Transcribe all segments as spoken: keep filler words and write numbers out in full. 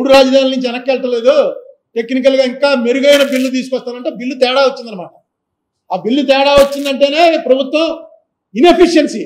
మూడు రాజధానుల నుంచి వెనక్కి వెళ్ళలేదు, టెక్నికల్గా ఇంకా మెరుగైన బిల్లు తీసుకొస్తానంటే బిల్లు తేడా వచ్చిందనమాట. ఆ బిల్లు తేడా వచ్చిందంటేనే ప్రభుత్వం ఇన్ఎఫిషియన్సీ.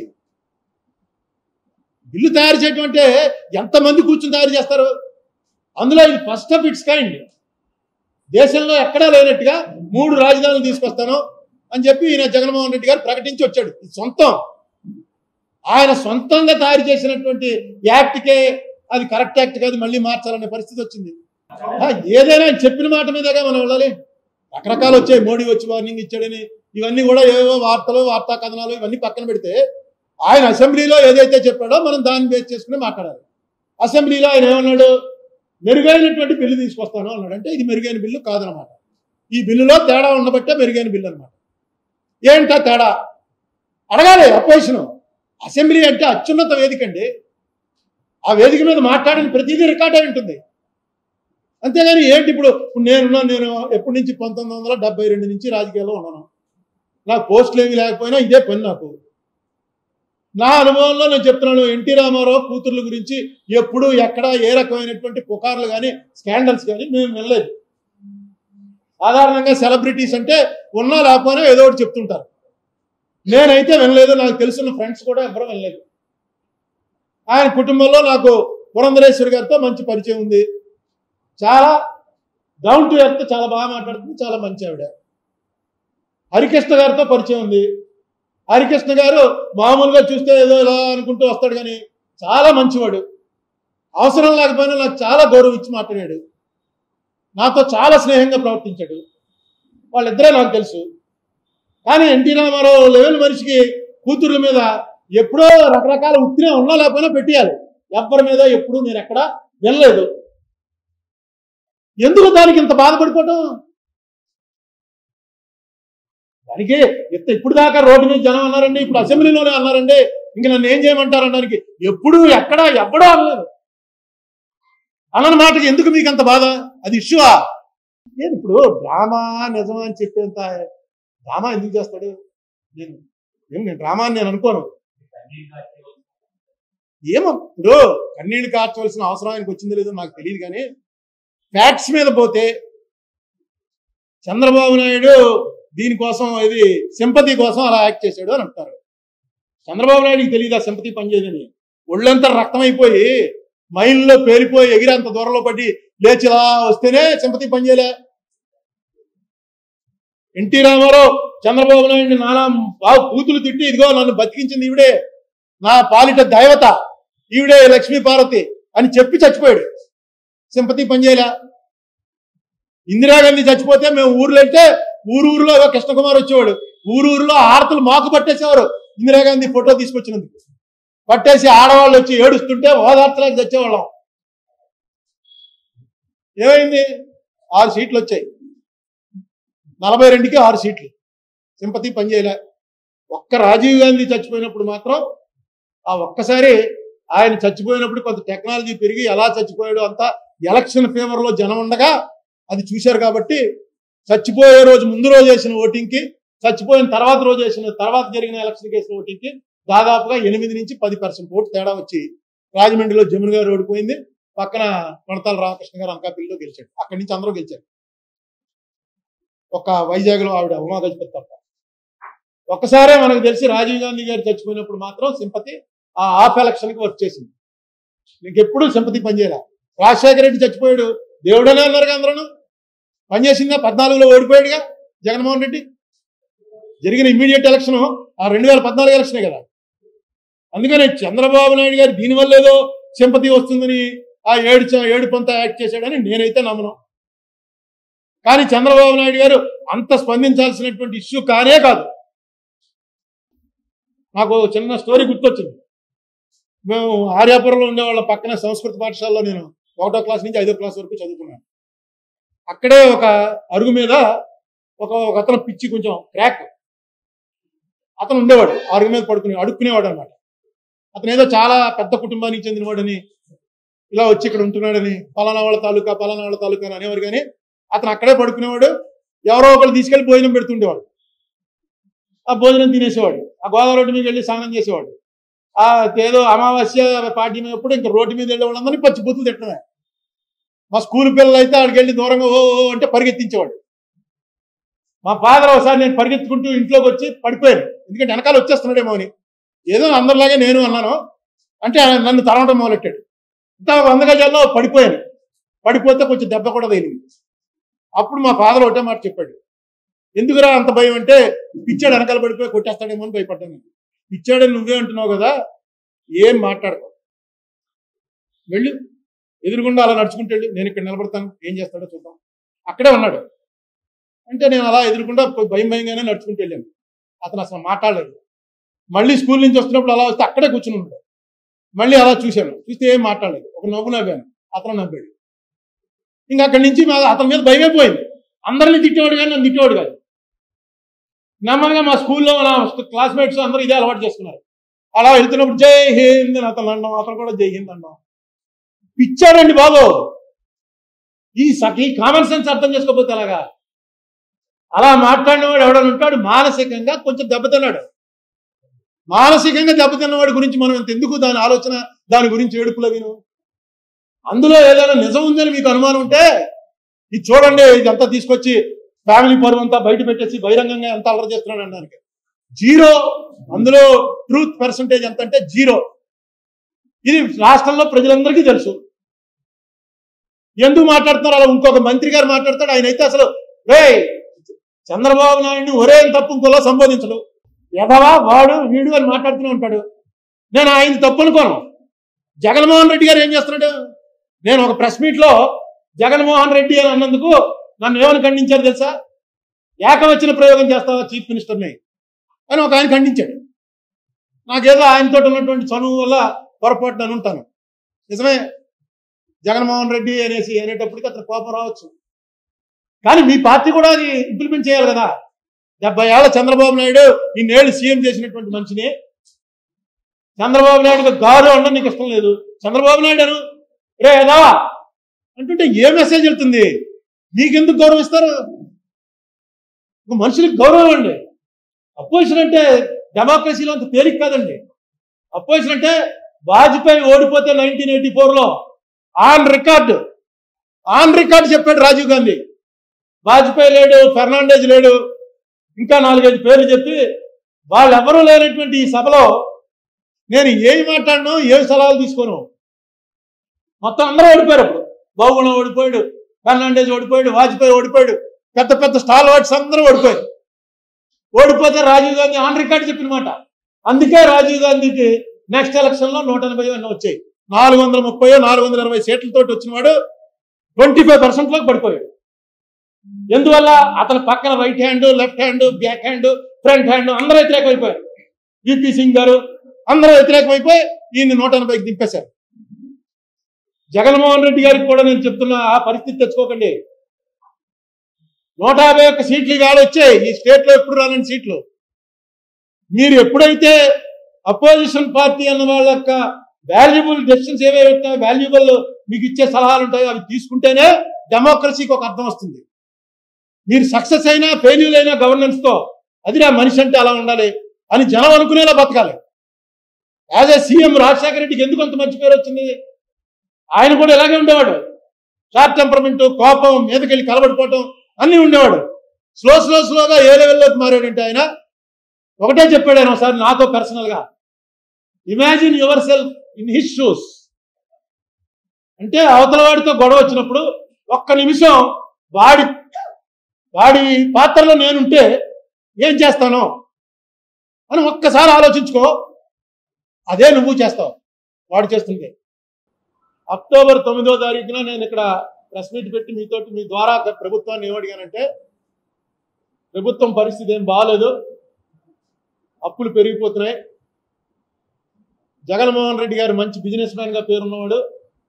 బిల్లు తయారు చేయటం అంటే ఎంతమంది కూర్చుని తయారు చేస్తారు? అందులో ఇది ఫస్ట్ ఆఫ్ ఇట్స్ కైండ్. దేశంలో ఎక్కడా లేనట్టుగా మూడు రాజధానులు తీసుకొస్తాను అని చెప్పి ఈయన జగన్మోహన్ రెడ్డి గారు ప్రకటించి వచ్చాడు. ఇది సొంతం, ఆయన సొంతంగా తయారు చేసినటువంటి యాక్ట్కే అది కరెక్ట్ యాక్ట్ కాదు, మళ్ళీ మార్చాలనే పరిస్థితి వచ్చింది. ఏదైనా చెప్పిన మాట మీదగా మనం వెళ్ళాలి. రకరకాలు వచ్చాయి, మోడీ వచ్చి వార్నింగ్ ఇచ్చాడని, ఇవన్నీ కూడా ఏవో వార్తలు వార్తా కథనాలు ఇవన్నీ పక్కన పెడితే ఆయన అసెంబ్లీలో ఏదైతే చెప్పాడో మనం దాన్ని బేస్ చేసుకుని మాట్లాడాలి. అసెంబ్లీలో ఆయన ఏమన్నాడు? మెరుగైనటువంటి బిల్లు తీసుకొస్తాను అన్నాడు. అంటే ఇది మెరుగైన బిల్లు కాదనమాట. ఈ బిల్లులో తేడా ఉండబట్టే మెరుగైన బిల్లు అనమాట. ఏంటా తేడా అడగాలి అపోజిషన్. అసెంబ్లీ అంటే అత్యున్నత వేదిక అండి. ఆ వేదిక మీద మాట్లాడిన ప్రతిదీ రికార్డ్ అయి ఉంటుంది. అంతేగాని ఏంటి ఇప్పుడు నేనున్నా నేను ఎప్పటి నుంచి పంతొమ్మిది వందల డెబ్బై రెండు నుంచి రాజకీయాల్లో ఉన్నాను. నాకు పోస్టులు ఏమి లేకపోయినా ఇదే పని. నాకు నా అనుభవంలో నేను చెప్తున్నాను, ఎన్టీ రామారావు కూతుర్ల గురించి ఎప్పుడు ఎక్కడ ఏ రకమైనటువంటి పుకార్లు కానీ స్కాండల్స్ కానీ మేము వినలేదు. సాధారణంగా సెలబ్రిటీస్ అంటే ఉన్నా లేకపోయినా ఏదో ఒకటి చెప్తుంటారు. నేనైతే వినలేదు, నాకు తెలుసున్న ఫ్రెండ్స్ కూడా ఎవరూ వినలేదు. ఆయన కుటుంబంలో నాకు పురంధరేశ్వరి గారితో మంచి పరిచయం ఉంది. చాలా డౌన్ టు ఎర్త్, చాలా బాగా మాట్లాడుతుంది, చాలా మంచి ఆవిడ. హరికృష్ణ గారితో పరిచయం ఉంది. హరికృష్ణ గారు మామూలుగా చూస్తే ఏదో ఇలా అనుకుంటూ వస్తాడు, కానీ చాలా మంచివాడు. అవసరం లేకపోయినా నాకు చాలా గౌరవం ఇచ్చి మాట్లాడాడు. నాతో చాలా స్నేహంగా ప్రవర్తించాడు. వాళ్ళిద్దరే నాకు తెలుసు. కానీ ఎన్టీ రామారావు లెవెల్ మనిషికి కూతుర్ల మీద ఎప్పుడో రకరకాల ఉత్తినే ఉన్నా లేకపోయినా పెట్టేయాలి. ఎవరి మీద ఎప్పుడు నేను ఎక్కడ వెళ్ళలేదు. ఎందుకు దానికి ఇంత బాధపడిపోవటం? దానికి ఇప్పుడు దాకా రోడ్డు మీద జనం అన్నారండి, ఇప్పుడు అసెంబ్లీలోనే అన్నారండి, ఇంక నన్ను ఏం చేయమంటారనడానికి ఎప్పుడు ఎక్కడ ఎవ్వడో అనలేదు. అన్న మాటకి ఎందుకు మీకు అంత బాధ? అది ఇష్యూవా? నేను ఇప్పుడు డ్రామా నిజమా అని చెప్పేంత డ్రామా ఎందుకు చేస్తాడు? నేను ఏం నేను డ్రామా అని నేను అనుకోను. ఏమో ఇప్పుడు కన్నీళ్ళు కార్చవలసిన అవసరం ఆయనకు వచ్చిందో లేదో నాకు తెలియదు, కానీ ఫ్యాక్ట్స్ మీద పోతే చంద్రబాబు నాయుడు దీనికోసం ఇది సింపతి కోసం అలా యాక్ట్ చేశాడు అని అంటారు. చంద్రబాబు నాయుడికి తెలియదు ఆ సింపతి పనిచేయదని. ఒళ్ళంతా రక్తమైపోయి మైల్లో పేలిపోయి ఎగిరంత దూరంలో పడి లేచిలా వస్తేనే సింపతి పనిచేయలే. ఎన్టీ రామారావు చంద్రబాబు నాయుడిని నానా బాగు కూతులు తిట్టి, ఇదిగో నన్ను బతికించింది ఈవిడే, నా పాలిట దైవత ఈవిడే లక్ష్మీ పార్వతి అని చెప్పి చచ్చిపోయాడు. సింపతి పనిచేయలే. ఇందిరాగాంధీ చచ్చిపోతే మేము ఊర్లో వెళ్తే ఊరూరులో కృష్ణకుమార్ వచ్చేవాడు. ఊరూరులో ఆడతలు మాకు పట్టేసేవారు. ఇందిరాగాంధీ ఫోటో తీసుకొచ్చినందుకు పట్టేసి ఆడవాళ్ళు వచ్చి ఏడుస్తుంటే ఓదార్చలేక చచ్చేవాళ్ళం. ఏమైంది? ఆరు సీట్లు వచ్చాయి. నలభై రెండుకి ఆరు సీట్లు. సింపతి పనిచేయలే. ఒక్క రాజీవ్ గాంధీ చచ్చిపోయినప్పుడు మాత్రం ఆ ఒక్కసారి ఆయన చచ్చిపోయినప్పుడు కొంత టెక్నాలజీ పెరిగి ఎలా చచ్చిపోయాడు అంతా ఎలక్షన్ ఫేవర్లో జనం ఉండగా అది చూశారు. కాబట్టి చచ్చిపోయే రోజు ముందు రోజు వేసిన ఓటింగ్కి, చచ్చిపోయిన తర్వాత రోజు వేసిన తర్వాత జరిగిన ఎలక్షన్కి వేసిన ఓటింగ్కి దాదాపుగా ఎనిమిది నుంచి పది పర్సెంట్ ఓటు తేడా వచ్చి రాజమండ్రిలో జమున గారు ఓడిపోయింది. పక్కన కొనతాల రామకృష్ణ గారు అంకాపల్లిలో గెలిచాడు. అక్కడి నుంచి అందరూ గెలిచారు. ఒక వైజాగ్లో ఆవిడ ఉమా గజపతి తప్ప. ఒక్కసారే మనకు తెలిసి రాజీవ్ గాంధీ గారు చచ్చిపోయినప్పుడు మాత్రం సింపతి ఆ ఆఫ్ ఎలక్షన్కి వర్క్ చేసింది. నీకు ఎప్పుడు సింపతి పనిచేయాలి. రాజశేఖర రెడ్డి చచ్చిపోయాడు, దేవుడనే అన్నారుగా అందరూ. పనిచేసిందా? పద్నాలుగులో ఓడిపోయాడుగా జగన్మోహన్ రెడ్డి. జరిగిన ఇమ్మీడియట్ ఎలక్షన్ ఆ రెండు వేల పద్నాలుగు ఎలక్షనే కదా. అందుకని చంద్రబాబు నాయుడు గారు దీనివల్ల ఏదో సింపతి వస్తుందని ఆ ఏడు ఏడు పంత యాక్ట్ చేశాడని నేనైతే నమ్మను. కానీ చంద్రబాబు నాయుడు గారు అంత స్పందించాల్సినటువంటి ఇష్యూ కానే కాదు. నాకు చిన్న స్టోరీ గుర్తొచ్చింది. మేము ఆర్యాపురంలో ఉండేవాళ్ళ పక్కన సంస్కృత పాఠశాలలో నేను ఒకటో క్లాస్ నుంచి ఐదో క్లాస్ వరకు చదువుకున్నాను. అక్కడే ఒక అరుగు మీద ఒక ఒక అతను పిచ్చి కొంచెం క్రాక్ అతను ఉండేవాడు. అరుగు మీద పడుకునే అడుక్కునేవాడు అనమాట. అతను ఏదో చాలా పెద్ద కుటుంబానికి చెందినవాడని, ఇలా వచ్చి ఇక్కడ ఉంటున్నాడని, పలానా వాళ్ళ తాలూకా పలానా వాళ్ళ తాలూకా అని అనేవారు. కానీ అతను అక్కడే పడుకునేవాడు. ఎవరో ఒకరు తీసుకెళ్లి భోజనం పెడుతుండేవాడు. ఆ భోజనం తినేసేవాడు. ఆ గోదావరి రోడ్డు మీద వెళ్ళి స్నానం చేసేవాడు. ఆ ఏదో అమావాస్య పాడ్యం ఎప్పుడు ఇంకా రోడ్డు మీద వెళ్ళే వాళ్ళందరినీ పచ్చి బూతులు తిట్టడమే. మా స్కూల్ పిల్లలు అయితే ఆడికి వెళ్ళి దూరంగా ఓ అంటే పరిగెత్తించేవాడు. మా ఫాదర్ ఒకసారి నేను పరిగెత్తుకుంటూ ఇంట్లోకి వచ్చి పడిపోయాను, ఎందుకంటే వెనకాల వచ్చేస్తున్నాడేమో అని. ఏదో అందరిలాగే నేను అన్నాను, అంటే నన్ను తరవడం మొదలెట్టాడు. ఇంకా వంద గజాల్లో పడిపోయాను. పడిపోతే కొంచెం దెబ్బ కూడా తగిలింది. అప్పుడు మా ఫాదర్ ఒకటే మాట చెప్పాడు, ఎందుకురా అంత భయం అంటే, పిచ్చాడు వెనకాల పడిపోయి కొట్టేస్తాడేమో అని భయపడ్డాను. పిచ్చాడని నువ్వే అంటున్నావు కదా, ఏం మాట్లాడకు, వెళ్ళు ఎదురుగుండా అలా నడుచుకుంటూ వెళ్ళి, నేను ఇక్కడ నిలబడతాను, ఏం చేస్తాడో చూద్దాం. అక్కడే ఉన్నాడు. అంటే నేను అలా ఎదురుకుండా భయం భయంగానే నడుచుకుంటూ వెళ్ళాను. అతను అసలు మాట్లాడలేదు. మళ్ళీ స్కూల్ నుంచి వస్తున్నప్పుడు అలా వస్తే అక్కడే కూర్చుని ఉన్నాడు. మళ్ళీ అలా చూశాను, చూస్తే ఏం మాట్లాడలేదు. ఒక నవ్వు నవ్వాను, అతను నవ్వాడు. ఇంకా అక్కడి నుంచి అతని మీద భయమే పోయింది. అందరినీ తిట్టేవాడు కానీ నన్ను తిట్టేవాడు కాదు. నెమ్మదిగా మా స్కూల్లో నా క్లాస్మేట్స్ అందరూ ఇదే అలవాటు చేసుకున్నారు. అలా వెళ్తున్నప్పుడు జై హింద్ అని అతను అన్నాం, అతను కూడా జై హింద్ అన్నాం. పిచ్చాడండి బాబు. ఈ ఈ కామన్ సెన్స్ అర్థం చేసుకోకపోతే అలాగా. అలా మాట్లాడినవాడు ఎవడని ఉంటాడు, మానసికంగా కొంచెం దెబ్బతిన్నాడు. మానసికంగా దెబ్బతిన్నవాడి గురించి మనం ఎంత ఎందుకు దాని ఆలోచన, దాని గురించి ఏడుపులో విను. అందులో ఏదైనా నిజం ఉందని మీకు అనుమానం ఉంటే ఇది చూడండి, ఇదంతా తీసుకొచ్చి ఫ్యామిలీ పరువు అంతా బయట పెట్టేసి బహిరంగంగా ఎంత అల్లరి చేస్తున్నాడు అనడానికి జీరో. అందులో ట్రూత్ పర్సంటేజ్ ఎంత అంటే జీరో. ఇది రాష్ట్రంలో ప్రజలందరికీ తెలుసు. ఎందుకు మాట్లాడుతున్నారు అలా? ఇంకొక మంత్రి గారు మాట్లాడతాడు, ఆయన అయితే అసలు రే చంద్రబాబు నాయుడిని ఒరే తప్పు ఇంకోలా సంబోధించడు. ఎదవా వాడు వీడు అని మాట్లాడుతూనే ఉంటాడు. నేను ఆయన తప్పు అనుకోను. జగన్మోహన్ రెడ్డి గారు ఏం చేస్తున్నాడు? నేను ఒక ప్రెస్ మీట్ లో జగన్మోహన్ రెడ్డి అని అన్నందుకు నన్ను ఏమని ఖండించారు తెలుసా? ఏకవచన ప్రయోగం చేస్తావా చీఫ్ మినిస్టర్ని అని ఒక ఆయన ఖండించాడు. నాకేదో ఆయనతో ఉన్నటువంటి చనువు వల్ల పొరపాటు అని ఉంటాను. నిజమే, జగన్మోహన్ రెడ్డి అనేసి అనేటప్పటికి అతను కోపం రావచ్చు. కానీ మీ పార్టీ కూడా అది ఇంప్లిమెంట్ చేయాలి కదా. డెబ్బై ఏళ్ళ చంద్రబాబు నాయుడు ఇన్నేళ్ళు సీఎం చేసినటువంటి మనిషిని చంద్రబాబు నాయుడు గారు అంటే నీకు ఇష్టం లేదు. చంద్రబాబు నాయుడు అను రే ఏదా అంటుంటే ఏ మెసేజ్ వెళ్తుంది? మీకెందుకు గౌరవం ఇస్తారు? మనుషులకు గౌరవం అండి. అపోజిషన్ అంటే డెమోక్రసీలో అంత తేలిక కాదండి. అపోజిషన్ అంటే వాజ్పేయి ఓడిపోతే నైన్టీన్ ఎయిటీ ఫోర్ లో ఆన్ రికార్డు ఆన్ రికార్డు చెప్పాడు రాజీవ్ గాంధీ. వాజ్పేయి లేడు, ఫెర్నాండేజ్ లేడు, ఇంకా నాలుగైదు పేర్లు చెప్పి వాళ్ళెవరూ లేనటువంటి ఈ సభలో నేను ఏమి మాట్లాడను, ఏమి సలహాలు తీసుకోను. మొత్తం అందరూ ఓడిపోయారు. అప్పుడు బాబుగుణ ఓడిపోయాడు, ఫెర్నాండేజ్ ఓడిపోయాడు, వాజ్పేయి ఓడిపోయాడు, పెద్ద పెద్ద స్టాల్ వాట్స్ అందరూ ఓడిపోయారు. ఓడిపోతే రాజీవ్ గాంధీ ఆన్ రికార్డు చెప్పిన మాట. అందుకే రాజీవ్ గాంధీకి నెక్స్ట్ ఎలక్షన్ లో నూట ఎనభై అన్న వచ్చాయి. నాలుగు వందల ముప్పై నాలుగు వందల ఇరవై సీట్లతో వచ్చిన వాడు ట్వంటీ ఫైవ్ పర్సెంట్ లోకి పడిపోయాడు. ఎందువల్ల? అతని పక్కన right hand, left hand, back hand, front hand అందరూ వ్యతిరేకమైపోయారు. విపి సింగ్ గారు అందరూ వ్యతిరేకమైపోయి ఈయన్ని నూట ఎనభైకి దింపేశారు. జగన్మోహన్ రెడ్డి గారికి కూడా నేను చెప్తున్నా, ఆ పరిస్థితి తెచ్చుకోకండి. నూట యాభై ఒక్క సీట్లు ఇవాళ వచ్చాయి. ఈ స్టేట్ లో ఎప్పుడు రాలని సీట్లు. మీరు ఎప్పుడైతే అపోజిషన్ పార్టీ అన్న వాళ్ళ యొక్క వాల్యుబుల్ డెసిషన్స్ ఏవైతే వాల్యుబుల్ మీకు ఇచ్చే సలహాలు ఉంటాయో అవి తీసుకుంటేనే డెమోక్రసీకి ఒక అర్థం వస్తుంది. మీరు సక్సెస్ అయినా ఫెయిల్యూర్ అయినా గవర్నెన్స్ తో అది నా మనిషి అంటే అలా ఉండాలి అని జనం అనుకునేలా బతకాలి. యాజ్ ఏ సీఎం రాజశేఖర రెడ్డికి ఎందుకు అంత మంచి పేరు వచ్చింది? ఆయన కూడా ఇలాగే ఉండేవాడు. షార్ట్ టెంపర్మెంట్, కోపం, మీదకెళ్ళి కలబడిపోవటం అన్నీ ఉండేవాడు. స్లో స్లో స్లోగా ఏ లెవెల్లోకి మారాడంటే ఆయన ఒకటే చెప్పాడు ఆయన ఒకసారి నాతో పర్సనల్ గా, imagine yourself in his shoes. అంటే అవతల వాడితో గొడవ వచ్చినప్పుడు ఒక్క నిమిషం వాడి వాడి పాత్రలో నేనుంటే ఏం చేస్తానో అని ఒక్కసారి ఆలోచించుకో. అదే నువ్వు చేస్తావు, వాడు చేస్తుంది. అక్టోబర్ తొమ్మిదో తారీఖున నేను ఇక్కడ ప్రెస్ మీట్ పెట్టి మీతోటి మీ ద్వారా ప్రభుత్వాన్ని ఏమడిగానంటే, ప్రభుత్వం పరిస్థితి ఏం బాగాలేదు, అప్పులు పెరిగిపోతున్నాయి, జగన్మోహన్ రెడ్డి గారు మంచి బిజినెస్ మ్యాన్ గా పేరున్నవాడు,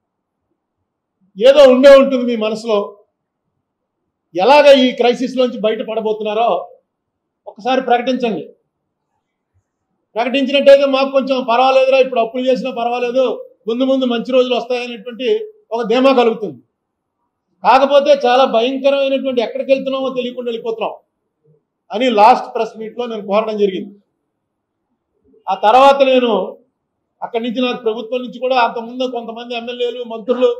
ఏదో ఉండే ఉంటుంది మీ మనసులో, ఎలాగ ఈ క్రైసిస్ లోంచి బయటపడబోతున్నారో ఒకసారి ప్రకటించండి. ప్రకటించినట్టయితే మాకు కొంచెం పర్వాలేదురా, ఇప్పుడు అప్పులు చేసినా పర్వాలేదు, ముందు ముందు మంచి రోజులు వస్తాయనేటువంటి ఒక ధీమా కలుగుతుంది. కాకపోతే చాలా భయంకరమైనటువంటి ఎక్కడికి వెళ్తున్నామో తెలియకుండా వెళ్ళిపోతున్నాం అని లాస్ట్ ప్రెస్ మీట్లో నేను కోరడం జరిగింది. ఆ తర్వాత నేను అక్కడి నుంచి నాకు ప్రభుత్వం నుంచి కూడా అంతకుముందు కొంతమంది ఎమ్మెల్యేలు, మంత్రులు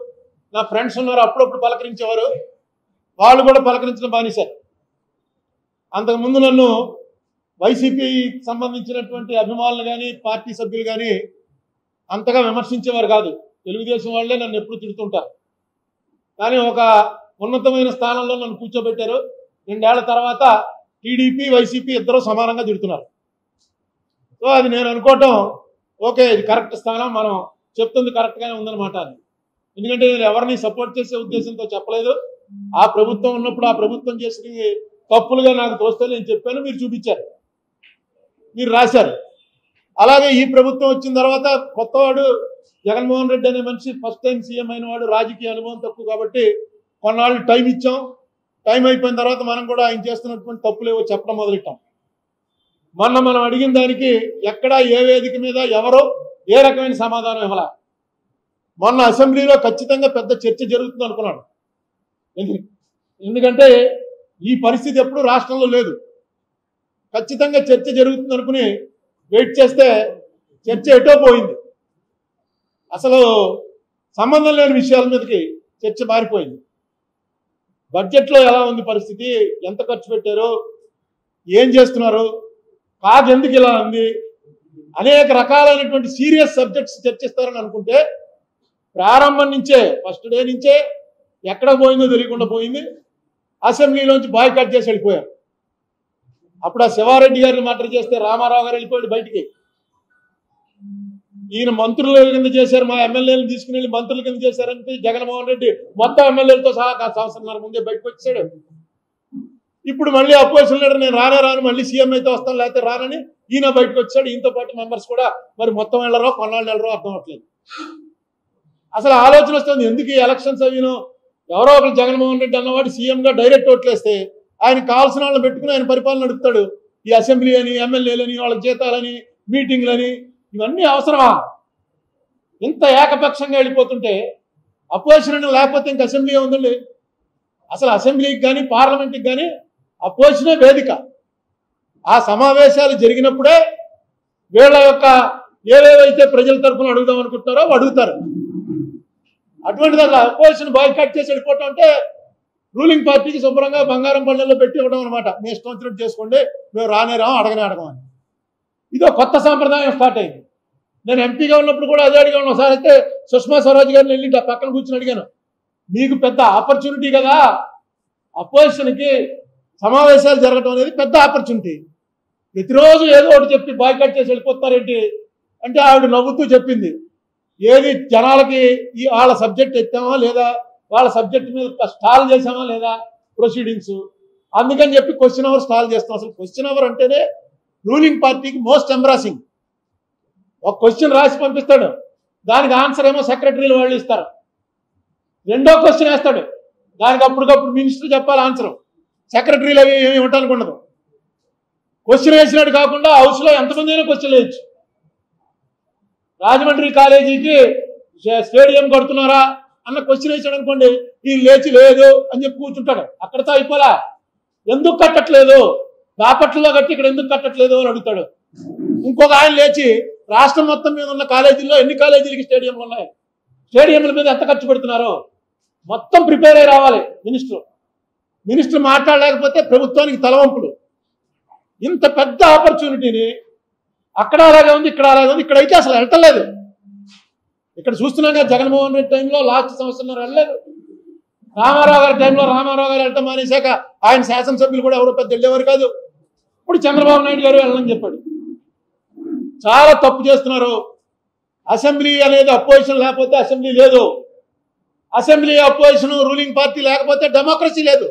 నా ఫ్రెండ్స్ ఉన్నారు, అప్పుడప్పుడు పలకరించేవారు, వాళ్ళు కూడా పలకరించడం బానిసారు. అంతకుముందు నన్ను వైసీపీకి సంబంధించినటువంటి అభిమానులు కానీ పార్టీ సభ్యులు కానీ అంతగా విమర్శించేవారు కాదు. తెలుగుదేశం వాళ్ళే నన్ను ఎప్పుడు తిడుతుంటారు. కానీ ఒక ఉన్నతమైన స్థానంలో నన్ను కూర్చోబెట్టారు. రెండేళ్ల తర్వాత టీడీపీ వైసీపీ ఇద్దరు సమానంగా తిడుతున్నారు. సో అది నేను అనుకోవటం ఓకే, ఇది కరెక్ట్ స్థానం, మనం చెప్తుంది కరెక్ట్గానే ఉందన్నమాట అని. ఎందుకంటే నేను ఎవరిని సపోర్ట్ చేసే ఉద్దేశంతో చెప్పలేదు. ఆ ప్రభుత్వం ఉన్నప్పుడు ఆ ప్రభుత్వం చేసిన తప్పులుగా నాకు తోస్తే నేను చెప్పాను, మీరు చూపించారు, మీరు రాశారు. అలాగే ఈ ప్రభుత్వం వచ్చిన తర్వాత కొత్తవాడు జగన్మోహన్ రెడ్డి అనే మనిషి ఫస్ట్ టైం సీఎం అయిన వాడు, రాజకీయ అనుభవం తక్కువ కాబట్టి కొన్నాళ్ళు టైం ఇచ్చాం. టైం అయిపోయిన తర్వాత మనం కూడా ఆయన చేస్తున్నటువంటి తప్పులేవో చెప్పడం మొదలెట్టాం. మొన్న మనం అడిగిన దానికి ఎక్కడ ఏ వేదిక మీద ఎవరో ఏ రకమైన సమాధానం ఇవ్వాల. మొన్న అసెంబ్లీలో ఖచ్చితంగా పెద్ద చర్చ జరుగుతుంది అనుకున్నాడు. ఎందుకంటే ఈ పరిస్థితి ఎప్పుడు రాష్ట్రంలో లేదు. ఖచ్చితంగా చర్చ జరుగుతుంది అనుకుని వెయిట్ చేస్తే చర్చ ఎటో పోయింది. అసలు సంబంధం లేని విషయాల మీదకి చర్చ మారిపోయింది. బడ్జెట్లో ఎలా ఉంది పరిస్థితి, ఎంత ఖర్చు పెట్టారు, ఏం చేస్తున్నారు, కాదు ఎందుకు ఇలా ఉంది, అనేక రకాలైనటువంటి సీరియస్ సబ్జెక్ట్స్ చర్చిస్తారని అనుకుంటే ప్రారంభం నుంచే ఫస్ట్ డే నుంచే ఎక్కడ పోయిందో తెలియకుండా పోయింది. అసెంబ్లీలోంచి బాయ్కాట్ చేసి వెళ్ళిపోయారు. అప్పుడు ఆ శివారెడ్డి గారిని మర్డర్ చేస్తే రామారావు గారు వెళ్ళిపోయాడు బయటికి. ఈయన మంత్రుల కింద చేశారు, మా ఎమ్మెల్యేలను తీసుకుని వెళ్ళి మంత్రుల కింద చేశారంటే జగన్మోహన్ రెడ్డి మొత్తం ఎమ్మెల్యేలతో సహా కాస్త సంవత్సరంన్నర ముందే బయటకు వచ్చాడు. ఇప్పుడు మళ్ళీ అపోజిషన్ లీడర్ నేను రానే రాను, మళ్ళీ సీఎం అయితే వస్తాను లేకపోతే రానని ఈయన బయటకు వచ్చాడు. ఈయనతో పాటు మెంబర్స్ కూడా మరి మొత్తం వెళ్ళరో కొన్నాళ్ళు వెళ్ళరో అర్థం అవట్లేదు. అసలు ఆలోచన వస్తుంది ఎందుకు ఈ ఎలక్షన్స్ అవిను. ఎవరో ఒకరు జగన్మోహన్ రెడ్డి అన్నవాడు సీఎంగా డైరెక్ట్ ఓట్లేస్తే ఆయన కావాల్సిన వాళ్ళని పెట్టుకుని ఆయన పరిపాలన నడుపుతాడు. ఈ అసెంబ్లీ అని ఎమ్మెల్యేలని వాళ్ళ జీతాలని మీటింగ్లని ఇవన్నీ అవసరమా? ఇంత ఏకపక్షంగా వెళ్ళిపోతుంటే అపోజిషన్ లేకపోతే ఇంక అసెంబ్లీ ఉందండి. అసలు అసెంబ్లీకి కానీ పార్లమెంట్కి కానీ అపోజిషనే వేదిక. ఆ సమావేశాలు జరిగినప్పుడే వీళ్ళ యొక్క ఏవేవైతే ప్రజల తరఫున అడుగుదాం అనుకుంటున్నారో అడుగుతారు. అటువంటిది అలా అపోజిషన్ బాయ్కాట్ చేసి వెళ్ళిపోవటం అంటే రూలింగ్ పార్టీకి శుభ్రంగా బంగారం పళ్ళల్లో పెట్టి ఇవ్వడం అనమాట. మీ ఇష్టం వచ్చినట్టు చేసుకోండి, మేము రానే రాము అడగనే అడగమని. ఇదో కొత్త సాంప్రదాయం స్టార్ట్ అయింది. నేను ఎంపీగా ఉన్నప్పుడు కూడా అదే అడిగాను. ఒకసారి అయితే సుష్మా స్వరాజ్ గారిని వెళ్ళి పక్కన కూర్చొని అడిగాను, మీకు పెద్ద ఆపర్చునిటీ కదా, అపోజిషన్కి సమావేశాలు జరగడం అనేది పెద్ద ఆపర్చునిటీ, ప్రతిరోజు ఏదో ఒకటి చెప్పి బాయ్కాట్ చేసి వెళ్ళిపోతారేంటి అంటే ఆవిడ నవ్వుతూ చెప్పింది, ఏది జనాలకి ఈ వాళ్ళ సబ్జెక్ట్ ఎత్తామా లేదా, వాళ్ళ సబ్జెక్ట్ మీద స్టాల్ చేసామా లేదా ప్రొసీడింగ్స్, అందుకని చెప్పి క్వశ్చన్ అవర్ స్టాల్ చేస్తాం. అసలు క్వశ్చన్ అవర్ అంటేనే రూలింగ్ పార్టీకి మోస్ట్ ఎంబ్రాసింగ్. ఒక క్వశ్చన్ రాసి పంపిస్తాడు, దానికి ఆన్సర్ ఏమో సెక్రటరీలు వాళ్ళు ఇస్తారు. రెండో క్వశ్చన్ వేస్తాడు, దానికి అప్పటికప్పుడు మినిస్టర్ చెప్పాలి ఆన్సర్, సెక్రటరీలు అవి ఏమి ఇవ్వటానికి ఉండదు. క్వశ్చన్ వేసినట్టు కాకుండా హౌస్లో ఎంతమంది అయినా క్వశ్చన్ వేయచ్చు. రాజమండ్రి కాలేజీకి స్టేడియం కడుతున్నారా అన్న క్వశ్చన్ వేసాడు అనుకోండి, ఈ లేచి లేదు అని చెప్పి కూర్చుంటాడు. అక్కడతో అయిపోలా, ఎందుకు కట్టట్లేదు, బాపట్లలో కట్టి ఇక్కడ ఎందుకు కట్టట్లేదు అని అడుగుతాడు. ఇంకొక ఆయన లేచి రాష్ట్రం మొత్తం మీద ఉన్న కాలేజీల్లో ఎన్ని కాలేజీలకి స్టేడియంలు ఉన్నాయి, స్టేడియంల మీద ఎంత ఖర్చు పెడుతున్నారో మొత్తం ప్రిపేర్ అయి రావాలి మినిస్టర్. మినిస్టర్ మాట్లాడలేకపోతే ప్రభుత్వానికి తలవంపులు. ఇంత పెద్ద ఆపర్చునిటీని అక్కడ అలాగే ఉంది, ఇక్కడ అలాగే ఉంది, ఇక్కడైతే అసలు వెళ్ళలేదు. ఇక్కడ చూస్తున్నాం కదా, జగన్మోహన్ రెడ్డి టైంలో లాస్ట్ సంవత్సరం వెళ్ళలేదు. రామారావు గారి టైంలో రామారావు గారు వెళ్ళటం మానేశాక ఆయన శాసనసభ్యులు కూడా ఎవరో పెద్ద వెళ్ళేవారు కాదు. ఇప్పుడు చంద్రబాబు నాయుడు గారు వెళ్ళని చెప్పాడు. చాలా తప్పు చేస్తున్నారు. అసెంబ్లీ అనేది అపోజిషన్ లేకపోతే అసెంబ్లీ లేదు, అసెంబ్లీ అపోజిషన్ రూలింగ్ పార్టీ లేకపోతే డెమోక్రసీ లేదు.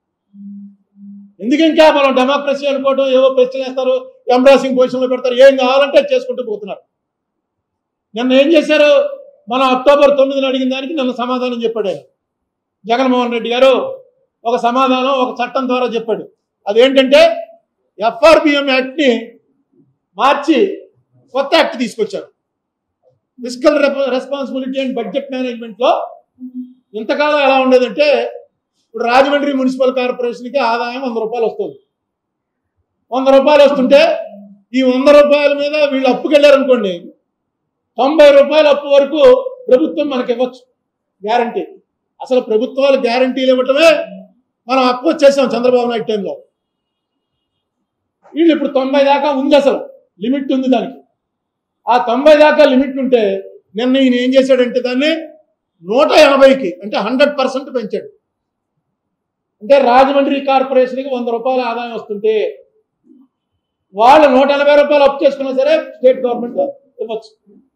ఎందుకు ఇంకా మనం డెమోక్రసీ అనుకోవడం, ఏవో ప్రశ్నలు వేస్తారు, ఎంబ్రాసింగ్ పొజిషన్లో పెడతారు, ఏం కావాలంటే చేసుకుంటూ పోతున్నారు. నిన్న ఏం చేశారు, మనం అక్టోబర్ తొమ్మిదిని అడిగిన దానికి నిన్న సమాధానం చెప్పాడు ఆయన జగన్మోహన్ రెడ్డి గారు. ఒక సమాధానం ఒక చట్టం ద్వారా చెప్పాడు. అదేంటంటే ఎఫ్ఆర్బిఎం యాక్ట్ని మార్చి కొత్త యాక్ట్ తీసుకొచ్చారు. ఫిస్కల్ రెస్పాన్సిబిలిటీ అండ్ బడ్జెట్ మేనేజ్మెంట్లో ఇంతకాలం ఎలా ఉండేదంటే, ఇప్పుడు రాజమండ్రి మున్సిపల్ కార్పొరేషన్కి ఆదాయం వంద రూపాయలు వస్తుంది. వంద రూపాయలు వస్తుంటే ఈ వంద రూపాయల మీద వీళ్ళు అప్పుకి వెళ్ళారనుకోండి, తొంభై రూపాయల అప్పు వరకు ప్రభుత్వం మనకి ఇవ్వచ్చు గ్యారంటీ. అసలు ప్రభుత్వాలు గ్యారంటీలు ఇవ్వటమే మనం అప్రోచ్ చేసాం చంద్రబాబు నాయుడు టైంలో. వీళ్ళు ఇప్పుడు తొంభై దాకా ఉంది, అసలు లిమిట్ ఉంది దానికి. ఆ తొంభై దాకా లిమిట్ ఉంటే నిన్న ఈయన ఏం చేశాడంటే దాన్ని నూట ఎనభైకి అంటే హండ్రెడ్ పర్సెంట్ పెంచాడు. అంటే రాజమండ్రి కార్పొరేషన్కి వంద రూపాయల ఆదాయం వస్తుంటే వాళ్ళు నూట ఎనభై రూపాయలు అప్పు చేసుకున్నా సరే స్టేట్ గవర్నమెంట్ ఇవ్వచ్చు.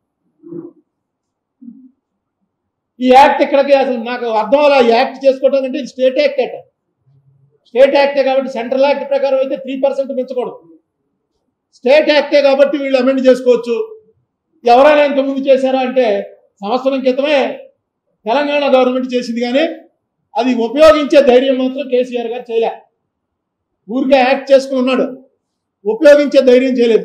ఈ యాక్ట్ ఇక్కడికి అసలు నాకు అర్థం అవ్వాలి. ఈ యాక్ట్ చేసుకోవడం అంటే ఇది స్టేట్ యాక్ట్ అట, స్టేట్ యాక్టే కాబట్టి సెంట్రల్ యాక్ట్ ప్రకారం అయితే త్రీ పర్సెంట్ పెంచకూడదు. స్టేట్ యాక్టే కాబట్టి వీళ్ళు అమెండ్ చేసుకోవచ్చు. ఎవరైనా ఇంతకుముందు చేశారా అంటే సంవత్సరం క్రితమే తెలంగాణ గవర్నమెంట్ చేసింది, కానీ అది ఉపయోగించే ధైర్యం మాత్రం కేసీఆర్ గారు చేయలే. ఊరికే యాక్ట్ చేసుకుని ఉన్నాడు, ఉపయోగించే ధైర్యం చేయలేదు.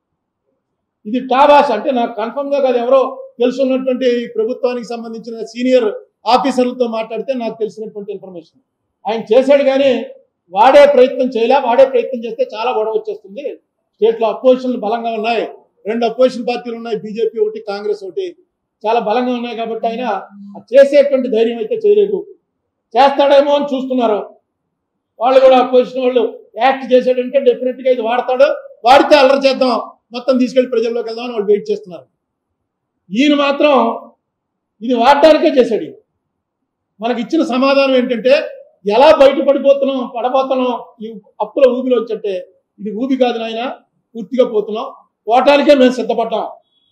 ఇది టాబాష్ అంటే నాకు కన్ఫర్మ్గా కాదు, ఎవరో తెలుసున్నటువంటి ప్రభుత్వానికి సంబంధించిన సీనియర్ ఆఫీసర్లతో మాట్లాడితే నాకు తెలిసినటువంటి ఇన్ఫర్మేషన్. ఆయన చేశాడు కానీ వాడే ప్రయత్నం చేయలే. వాడే ప్రయత్నం చేస్తే చాలా గొడవ వచ్చేస్తుంది. స్టేట్లో అపోజిషన్లు బలంగా ఉన్నాయి, రెండు అపోజిషన్ పార్టీలు ఉన్నాయి, బీజేపీ ఒకటి కాంగ్రెస్ ఒకటి చాలా బలంగా ఉన్నాయి. కాబట్టి ఆయన చేసేటువంటి ధైర్యం అయితే చేయలేదు. చేస్తాడేమో అని చూస్తున్నారు వాళ్ళు కూడా. అపోజిషన్ వాళ్ళు యాక్ట్ చేశాడంటే డెఫినెట్గా ఇది వాడతాడు, వాడితే అల్లరి చేద్దాం, మొత్తం తీసుకెళ్లి ప్రజల్లోకి వెళ్దాం అని వాళ్ళు వెయిట్ చేస్తున్నారు. ఈయన మాత్రం ఇది వాడడానికే చేశాడు. మనకి ఇచ్చిన సమాధానం ఏంటంటే ఎలా బయటపడిపోతున్నాం పడబోతున్నాం ఈ అప్పుల ఊబిలో వచ్చంటే ఇది ఊబి కాదు నాయన, పూర్తిగా పోతున్నాం, పోవటానికే మేము సిద్ధపడ్డాం.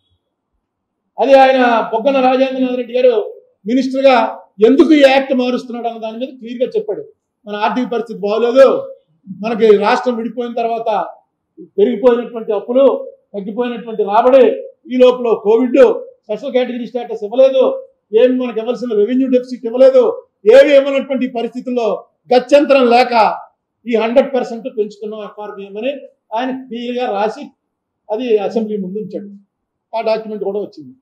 అది ఆయన బొగ్గన రాజేంద్రనాథ్ రెడ్డి గారు మినిస్టర్గా ఎందుకు ఈ యాక్ట్ మారుస్తున్నాడు అన్న దాని మీద క్లియర్గా చెప్పాడు. మన ఆర్థిక పరిస్థితి బాగోలేదు, మనకి రాష్ట్రం విడిపోయిన తర్వాత పెరిగిపోయినటువంటి అప్పులు, తగ్గిపోయినటువంటి రాబడి, ఈ లోపల కోవిడ్, స్పెషల్ కేటగిరీ స్టేటస్ ఇవ్వలేదు, ఏమి మనకు ఇవ్వాల్సిన రెవెన్యూ డెఫిసిట్ ఇవ్వలేదు, ఏమి ఇవ్వనటువంటి పరిస్థితుల్లో గత్యంతరం లేక ఈ హండ్రెడ్ పర్సెంట్ పెంచుతున్నాం ఎఫ్ఆర్బిఎం అని ఆయన క్లియర్గా రాసి అది అసెంబ్లీ ముందు ఉంచాడు. ఆ డాక్యుమెంట్ కూడా వచ్చింది.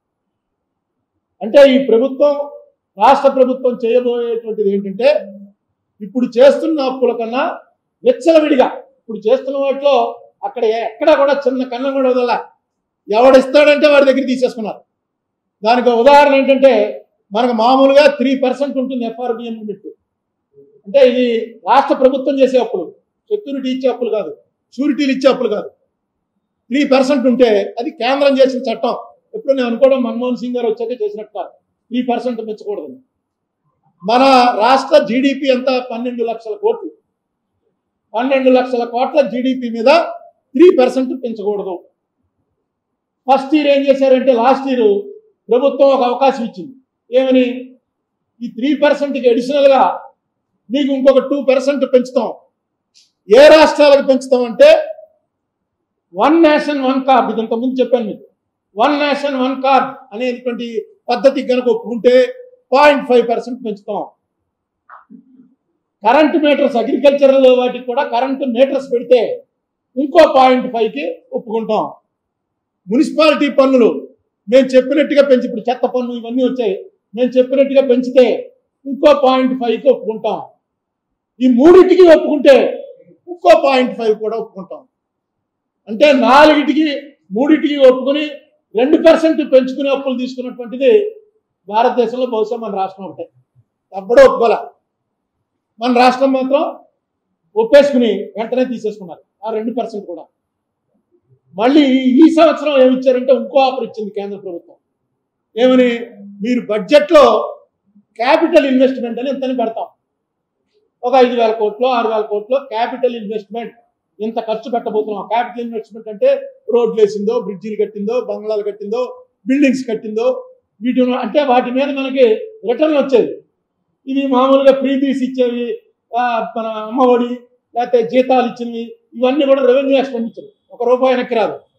అంటే ఈ ప్రభుత్వం, రాష్ట్ర ప్రభుత్వం చేయబోయేటువంటిది ఏంటంటే ఇప్పుడు చేస్తున్న అప్పుల కన్నా విచ్చలవిడిగా ఇప్పుడు చేస్తున్న వాటిలో అక్కడ ఎక్కడా కూడా చిన్న కన్నం కూడా వదల, ఎవడిస్తాడంటే వాడి దగ్గర తీసేసుకున్నారు. దానికి ఉదాహరణ ఏంటంటే మనకు మామూలుగా త్రీ పర్సెంట్ ఉంటుంది ఎఫ్ఆర్బిఎం లిమిట్. అంటే ఇది రాష్ట్ర ప్రభుత్వం చేసే అప్పులు, సెక్యూరిటీ ఇచ్చే అప్పులు కాదు, షూరిటీలు ఇచ్చే అప్పులు కాదు. త్రీ పర్సెంట్ ఉంటే అది కేంద్రం చేసిన చట్టం. ఎప్పుడు నేను అనుకోవడం మన్మోహన్ సింగ్ గారు వచ్చాక చేసినట్టు కాదు, త్రీ పర్సెంట్ పెంచకూడదు. మన రాష్ట్ర జీడిపి ఎంత పన్నెండు లక్షల కోట్లు, పన్నెండు లక్షల కోట్ల జీడిపి మీద త్రీ పర్సెంట్ పెంచకూడదు. ఫస్ట్ ఇయర్ ఏం చేశారంటే లాస్ట్ ఇయర్ ప్రభుత్వం ఒక అవకాశం ఇచ్చింది. ఏమని, ఈ త్రీ పర్సెంట్కి అడిషనల్గా మీకు ఇంకొక టూ పర్సెంట్ పెంచుతాం. ఏ రాష్ట్రాలకు పెంచుతాం అంటే వన్ నేషన్ వన్ కార్డ్, ఇది ఇంతకుముందు చెప్పాను మీకు. వన్ నేషన్ వన్ కార్డ్ అనేటువంటి పద్ధతి కనుక ఒప్పుకుంటే పాయింట్ ఫైవ్ పర్సెంట్ పెంచుతాం. కరెంట్ మీటర్స్, అగ్రికల్చరల్ వాటికి కూడా కరెంట్ మీటర్స్ పెడితే ఇంకో పాయింట్ ఫైవ్కి ఒప్పుకుంటాం. మున్సిపాలిటీ పన్నులు మేము చెప్పినట్టుగా పెంచి, ఇప్పుడు చెత్త పన్ను ఇవన్నీ వచ్చాయి, మేము చెప్పినట్టుగా పెంచితే ఇంకో పాయింట్ ఫైవ్కి ఒప్పుకుంటాం. ఈ మూడింటికి ఒప్పుకుంటే ఇంకో పాయింట్ ఫైవ్ కూడా ఒప్పుకుంటాం. అంటే నాలుగిటికి మూడింటికి ఒప్పుకొని రెండు పర్సెంట్ పెంచుకునే అప్పులు తీసుకున్నటువంటిది భారతదేశంలో బహుశా మన రాష్ట్రం ఒకటే. ఎప్పుడో ఒప్పుకోలే, మన రాష్ట్రం మాత్రం ఒప్పేసుకుని వెంటనే తీసేసుకున్నారు ఆ రెండు పర్సెంట్ కూడా. మళ్ళీ ఈ సంవత్సరం ఏమి ఇచ్చారంటే ఇంకో ఆఫర్ ఇచ్చింది కేంద్ర ప్రభుత్వం. ఏమని, మీరు బడ్జెట్లో క్యాపిటల్ ఇన్వెస్ట్మెంట్ అని ఎంతని పెడతాం, ఒక ఐదు వేల కోట్లు ఆరు వేల కోట్లు క్యాపిటల్ ఇన్వెస్ట్మెంట్ ఇంత ఖర్చు పెట్టబోతున్నాం. క్యాపిటల్ ఇన్వెస్ట్మెంట్ అంటే రోడ్లు వేసిందో, బ్రిడ్జిలు కట్టిందో, బంగ్లాలు కట్టిందో, బిల్డింగ్స్ కట్టిందో, వీటి అంటే వాటి మీద మనకి రిటర్న్ వచ్చేది. ఇవి మామూలుగా ఫ్రీబీస్ ఇచ్చేవి, మన అమ్మఒడి లేకపోతే జీతాలు ఇచ్చినవి, ఇవన్నీ కూడా రెవెన్యూ ఎక్స్పెండిచర్, ఒక రూపాయి వెనక్కి రాదు.